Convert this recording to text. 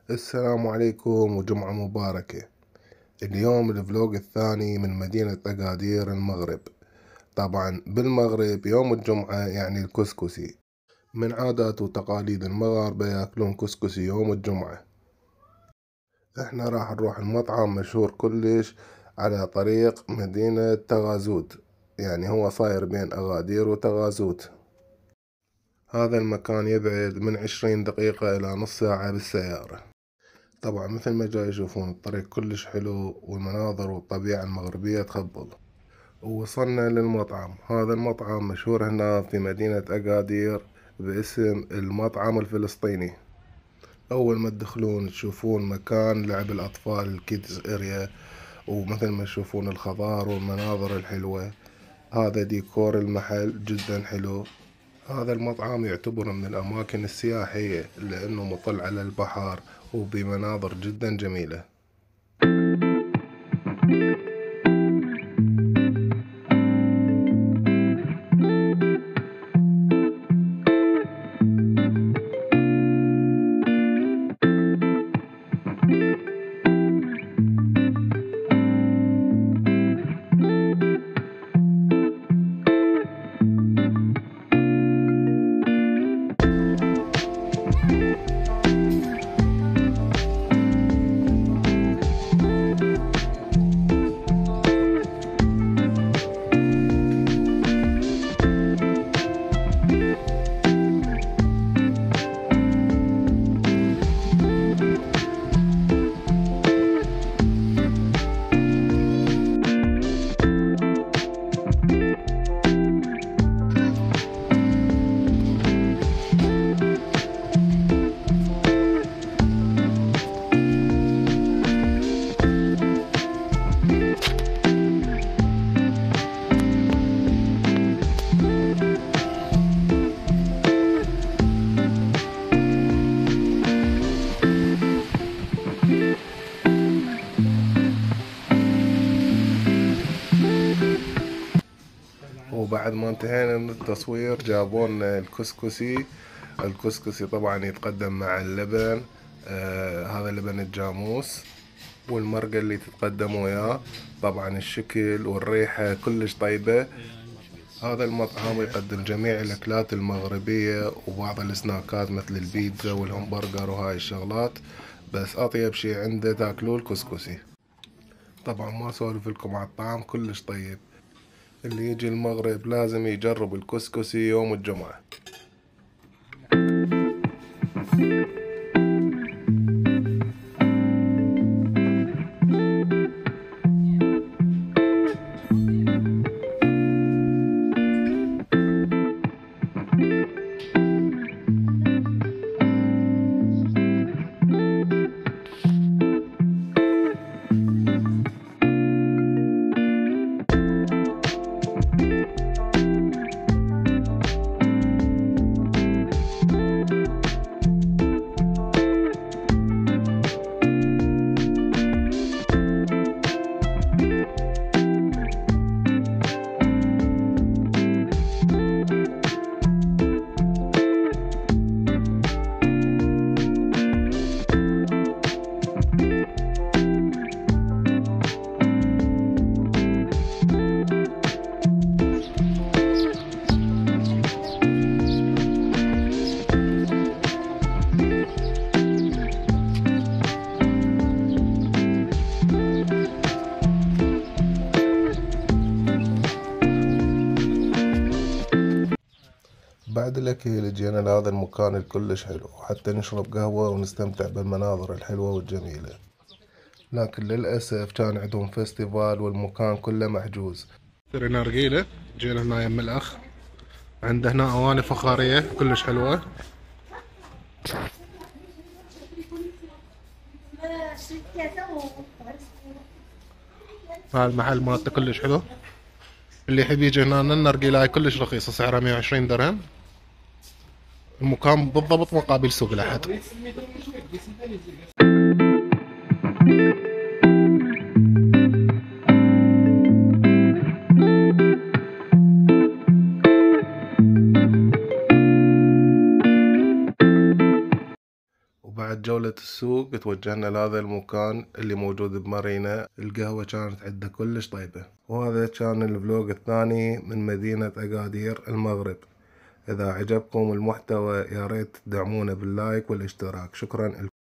السلام عليكم وجمعة مباركة. اليوم الفلوق الثاني من مدينة أكادير المغرب. طبعا بالمغرب يوم الجمعة يعني الكسكسي، من عادات وتقاليد المغاربة ياكلون كسكسي يوم الجمعة. احنا راح نروح المطعم مشهور كلش على طريق مدينة تغازوت، يعني هو صاير بين أغادير وتغازوت. هذا المكان يبعد من 20 دقيقة إلى نص ساعة بالسيارة. طبعا مثل ما جاي يشوفون الطريق كلش حلو والمناظر والطبيعة المغربية تخبل. ووصلنا للمطعم. هذا المطعم مشهور هنا في مدينة أكادير باسم المطعم الفلسطيني. أول ما تدخلون تشوفون مكان لعب الأطفال الكيدز اريا، ومثل ما تشوفون الخضار والمناظر الحلوة. هذا ديكور المحل جدا حلو. هذا المطعم يعتبر من الأماكن السياحية لأنه مطل على البحر وبمناظر جدا جميلة. وبعد ما انتهينا من التصوير جابونا الكسكسي. الكسكسي طبعا يتقدم مع اللبن، هذا لبن الجاموس، والمرقة اللي تتقدم وياه. طبعا الشكل والريحة كلش طيبة. هذا المطعم يقدم جميع الأكلات المغربية وبعض السناكات مثل البيتزا والهمبرجر وهاي الشغلات، بس أطيب شي عنده تاكلوه الكسكسي. طبعا ما أسولف لكم على الطعم كلش طيب. اللي يجي المغرب لازم يجرب الكسكسي يوم الجمعة. بعد الأكل جينا لهذا المكان الكلش حلو حتى نشرب قهوة ونستمتع بالمناظر الحلوة والجميلة، لكن للأسف كان عندهم فيستيفال والمكان كله محجوز. اشترينا نرجيلة. جينا هنا يم الأخ، عنده هنا أواني فخارية كلش حلوة. هالمحل مالته كلش حلو. اللي يحب يجي هنا النرجيلة كلش رخيصة، سعرها 120 درهم. المكان بالضبط مقابل سوق الأحد. بعد جولة السوق توجهنا لهذا المكان اللي موجود بمارينا. القهوة كانت عنده كلش طيبة. وهذا كان الفلوق الثاني من مدينة أكادير المغرب. إذا عجبكم المحتوى يا ريت تدعمونا باللايك والاشتراك. شكرا لكم.